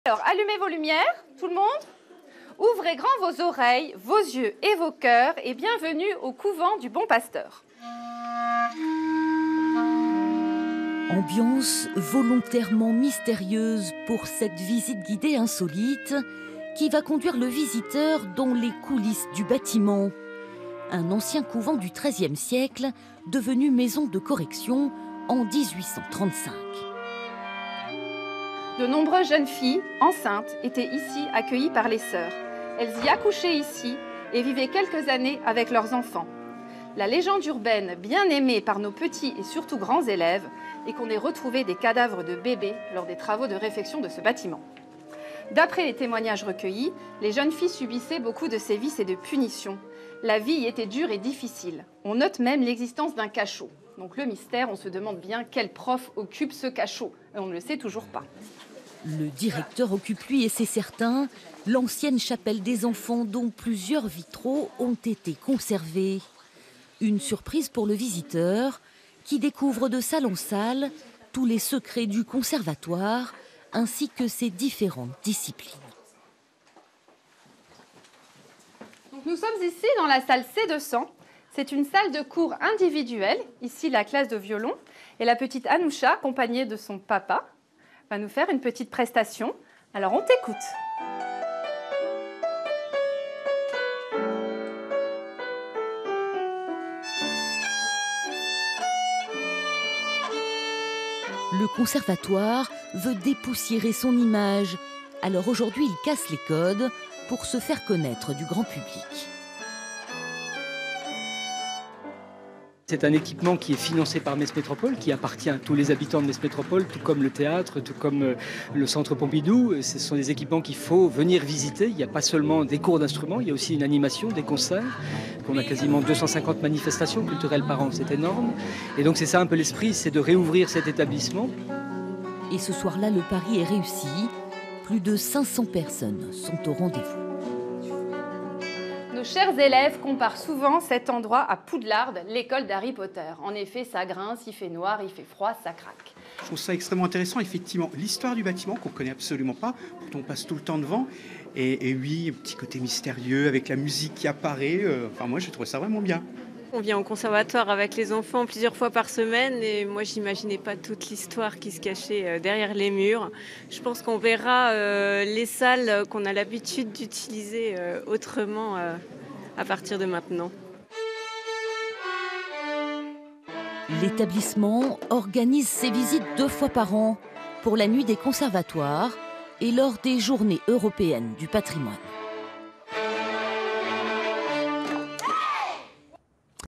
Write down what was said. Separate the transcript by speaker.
Speaker 1: Alors, allumez vos lumières, tout le monde. Ouvrez grand vos oreilles, vos yeux et vos cœurs et bienvenue au couvent du Bon Pasteur.
Speaker 2: Ambiance volontairement mystérieuse pour cette visite guidée insolite qui va conduire le visiteur dans les coulisses du bâtiment. Un ancien couvent du XIIIe siècle devenu maison de correction en 1835.
Speaker 1: De nombreuses jeunes filles enceintes étaient ici accueillies par les sœurs. Elles y accouchaient ici et vivaient quelques années avec leurs enfants. La légende urbaine, bien aimée par nos petits et surtout grands élèves, est qu'on ait retrouvé des cadavres de bébés lors des travaux de réfection de ce bâtiment. D'après les témoignages recueillis, les jeunes filles subissaient beaucoup de sévices et de punitions. La vie y était dure et difficile. On note même l'existence d'un cachot. Donc le mystère, on se demande bien quel prof occupe ce cachot. Et on ne le sait toujours pas.
Speaker 2: Le directeur occupe lui, et c'est certain, l'ancienne chapelle des enfants dont plusieurs vitraux ont été conservés. Une surprise pour le visiteur qui découvre de salle en salle tous les secrets du conservatoire ainsi que ses différentes disciplines.
Speaker 1: Donc nous sommes ici dans la salle C200. C'est une salle de cours individuelle, ici la classe de violon. Et la petite Anoucha, accompagnée de son papa, va nous faire une petite prestation. Alors on t'écoute.
Speaker 2: Le conservatoire veut dépoussiérer son image. Alors aujourd'hui, il casse les codes pour se faire connaître du grand public.
Speaker 3: C'est un équipement qui est financé par Metz Métropole, qui appartient à tous les habitants de Metz Métropole, tout comme le théâtre, tout comme le centre Pompidou. Ce sont des équipements qu'il faut venir visiter. Il n'y a pas seulement des cours d'instruments, il y a aussi une animation, des concerts. On a quasiment 250 manifestations culturelles par an, c'est énorme. Et donc c'est ça un peu l'esprit, c'est de réouvrir cet établissement.
Speaker 2: Et ce soir-là, le pari est réussi. Plus de 500 personnes sont au rendez-vous.
Speaker 1: Nos chers élèves comparent souvent cet endroit à Poudlard, l'école d'Harry Potter. En effet, ça grince, il fait noir, il fait froid, ça craque.
Speaker 4: Je trouve ça extrêmement intéressant, effectivement. L'histoire du bâtiment qu'on ne connaît absolument pas, pourtant on passe tout le temps devant. Et oui, un petit côté mystérieux avec la musique qui apparaît. Enfin, moi, je trouve ça vraiment bien.
Speaker 5: On vient au conservatoire avec les enfants plusieurs fois par semaine et moi j'imaginais pas toute l'histoire qui se cachait derrière les murs. Je pense qu'on verra les salles qu'on a l'habitude d'utiliser autrement à partir de maintenant.
Speaker 2: L'établissement organise ses visites 2 fois par an pour la nuit des conservatoires et lors des journées européennes du patrimoine.